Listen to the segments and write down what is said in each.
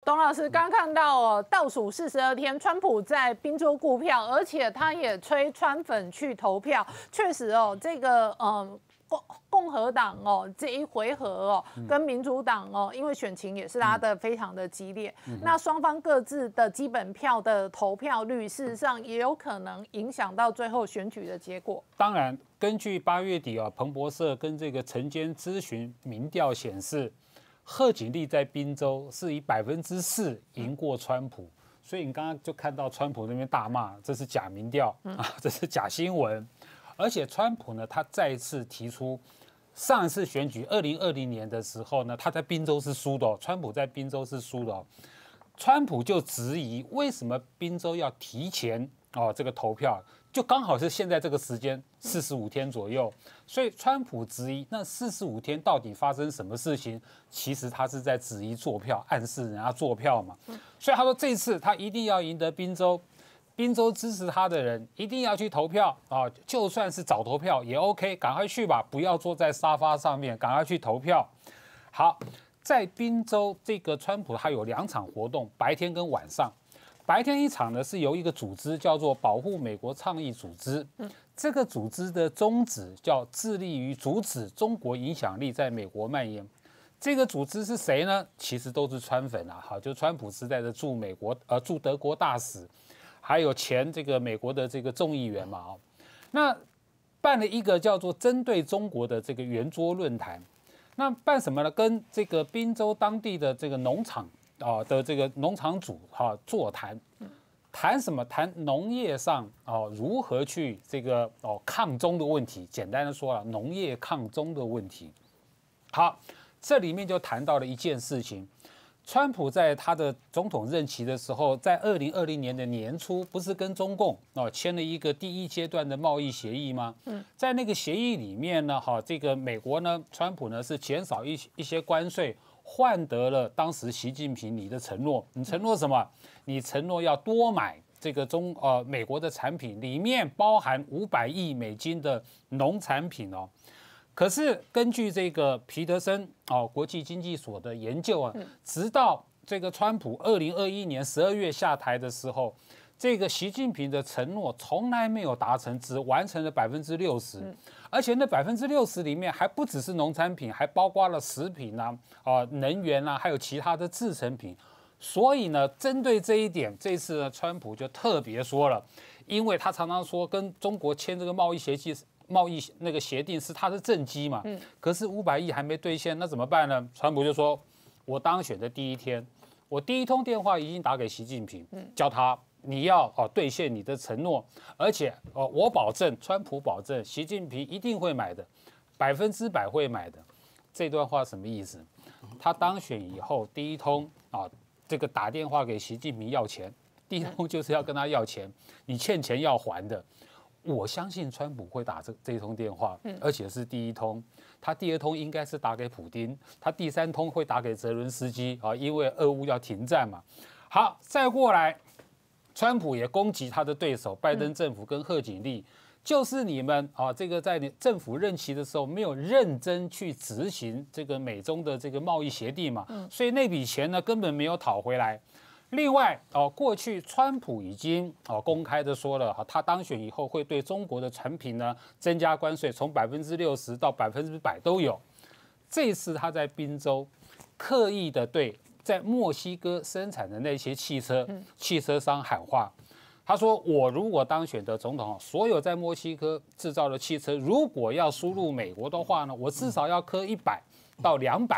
董老师刚看到哦，倒数42天，川普在宾州顾票，而且他也催川粉去投票。确实哦，这个共和党哦这一回合哦，跟民主党哦，因为选情也是拉得非常的激烈，那双方各自的基本票的投票率，事实上也有可能影响到最后选举的结果。 当然，根据8月底彭博社跟这个晨间咨询民调显示，贺锦丽在宾州是以4%赢过川普，所以你刚刚就看到川普那边大骂，这是假民调啊，这是假新闻。而且川普呢，他再次提出，上一次选举2020年的时候呢，他在宾州是输的哦，川普在宾州是输的哦。川普就质疑为什么宾州要提前这个投票，就刚好是现在这个时间45天左右，所以川普质疑那45天到底发生什么事情？其实他是在质疑作票，暗示人家作票嘛。所以他说这次他一定要赢得宾州。宾州支持他的人一定要去投票啊！就算是早投票也 OK， 赶快去吧，不要坐在沙发上面，赶快去投票。好，在宾州这个川普他有2场活动，白天跟晚上。白天一场呢是由一个组织叫做保护美国倡议组织，这个组织的宗旨叫致力于阻止中国影响力在美国蔓延。这个组织是谁呢？其实都是川粉啊，好，就川普时代的驻德国大使。还有前这个美国的这个众议员嘛，那办了一个叫做针对中国的这个圆桌论坛，那办什么呢？跟这个宾州当地的这个农场的这个农场主座谈，谈什么？谈农业上如何去这个抗中的问题。简单的说了，农业抗中的问题。好，这里面就谈到了一件事情。川普在他的总统任期的时候，在2020年的年初，不是跟中共签了一个第1阶段的贸易协议吗？在那个协议里面呢，这个美国呢，川普呢是减少一些关税，换得了当时习近平你的承诺。你承诺什么？你承诺要多买这个美国的产品，里面包含500亿美金的农产品哦。可是根据这个皮德森国际经济所的研究啊，直到这个川普2021年12月下台的时候，这个习近平的承诺从来没有达成，只完成了60%，而且那60%里面还不只是农产品，还包括了食品能源还有其他的制成品。所以呢，针对这一点，这次呢，川普就特别说了，因为他常常说跟中国签这个贸易那个协定是他的政绩嘛，可是500亿还没兑现，那怎么办呢？川普就说，我当选的第1天，我第1通电话已经打给习近平，叫他你要兑现你的承诺，而且我保证，川普保证，习近平一定会买的，100%会买的。这段话什么意思？他当选以后第1通这个打电话给习近平要钱，第1通就是要跟他要钱，你欠钱要还的。我相信川普会打这一通电话，而且是第1通。他第2通应该是打给普丁，他第3通会打给泽伦斯基因为俄乌要停战嘛。好，再过来，川普也攻击他的对手拜登政府跟贺锦丽，就是你们这个在你政府任期的时候没有认真去执行这个美中的这个贸易协定嘛，所以那笔钱呢根本没有讨回来。另外过去川普已经公开的说了他当选以后会对中国的产品呢增加关税，从60%到100%都有。这次他在宾州刻意的对在墨西哥生产的那些汽车商喊话，他说我如果当选的总统，所有在墨西哥制造的汽车如果要输入美国的话呢，我至少要磕100到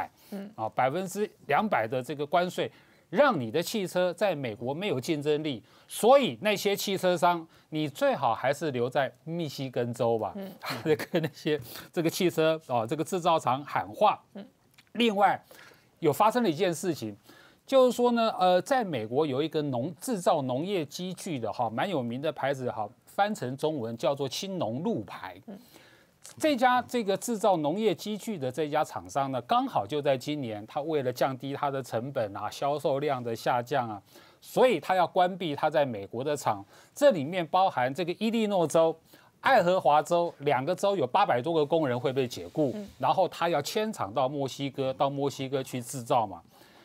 200%，200%的这个关税。让你的汽车在美国没有竞争力，所以那些汽车商，你最好还是留在密西根州吧。跟那些这个汽车这个制造厂喊话。另外，有发生了一件事情，就是说呢，在美国有一个制造农业机具的蛮有名的牌子翻成中文叫做青农路牌。这家这个制造农业机具的这家厂商呢，刚好就在今年，他为了降低它的成本销售量的下降所以他要关闭他在美国的厂。这里面包含这个伊利诺州、爱荷华州2个州有800多个工人会被解雇，然后他要迁厂到墨西哥去制造嘛。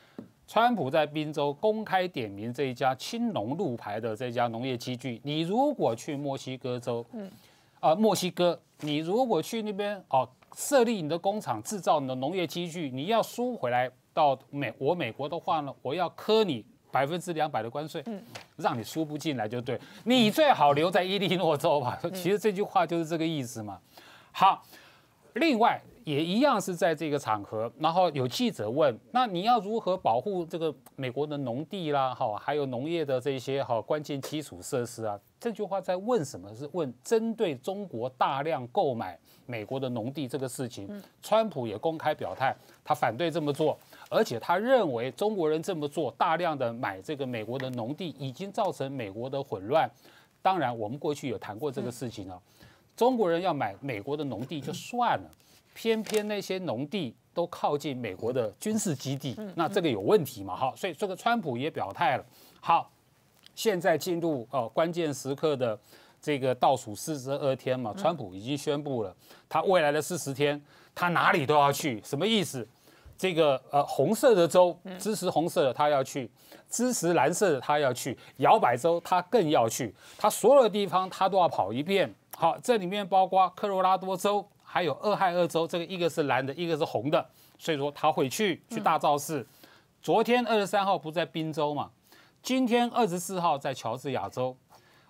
川普在宾州公开点名这一家青农路牌的这家农业机具，你如果去墨西哥州，墨西哥，你如果去那边设立你的工厂，制造你的农业机具，你要输回来到美国的话呢，我要科你200%的关税，让你输不进来就对，你最好留在伊利诺州吧。其实这句话就是这个意思嘛。好，另外。也一样是在这个场合，然后有记者问：那你要如何保护这个美国的农地啦？还有农业的这些关键基础设施啊？这句话在问什么？是问针对中国大量购买美国的农地这个事情。川普也公开表态，他反对这么做，而且他认为中国人这么做，大量的买这个美国的农地，已经造成美国的混乱。当然，我们过去有谈过这个事情啊，中国人要买美国的农地就算了。偏偏那些农地都靠近美国的军事基地，那这个有问题嘛？好，所以这个川普也表态了。好，现在进入关键时刻的这个倒数42天嘛，川普已经宣布了，他未来的40天，他哪里都要去，什么意思？这个红色的州支持红色的他要去，支持蓝色的他要去，摇摆州他更要去，他所有的地方他都要跑一遍。好，这里面包括科罗拉多州。还有俄亥俄州，这个一个是蓝的，一个是红的，所以说他会去大造势。昨天23号不在宾州嘛，今天24号在乔治亚州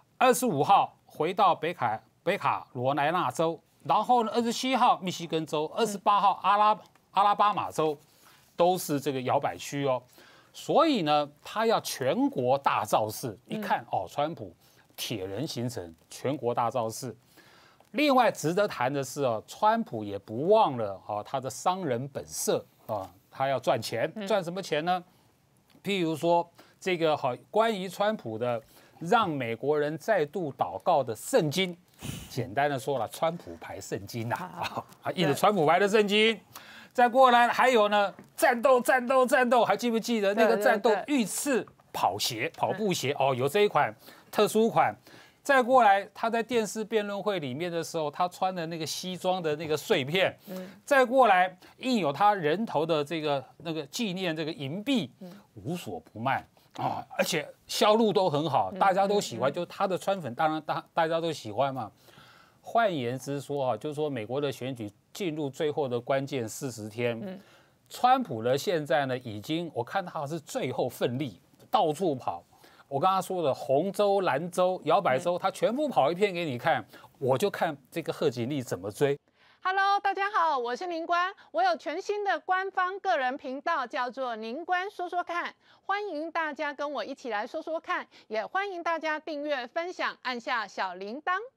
，25号回到北卡罗来纳州，然后呢27号密西根州，28号阿拉巴马州，都是这个摇摆区哦。所以呢，他要全国大造势。一看川普铁人行程，全国大造势。另外值得谈的是川普也不忘了他的商人本色他要赚钱，赚什么钱呢？譬如说这个关于川普的让美国人再度祷告的圣经，简单的说了，川普牌圣经印着川普牌的圣经。再过来还有呢，战斗，还记不记得那个战斗御赐跑步鞋有这一款特殊款。再过来，他在电视辩论会里面的时候，他穿的那个西装的那个碎片，再过来印有他人头的那个纪念这个银币，无所不卖而且销路都很好，大家都喜欢，就他的川粉，当然大家都喜欢嘛。换言之说就是说美国的选举进入最后的关键40天，川普呢现在呢已经，我看他是最后奋力，到处跑。我刚刚说的红州、蓝州、摇摆州，他全部跑一遍给你看，我就看这个贺锦丽怎么追。 Hello， 大家好，我是宁官，我有全新的官方个人频道，叫做宁官说说看，欢迎大家跟我一起来说说看，也欢迎大家订阅、分享，按下小铃铛。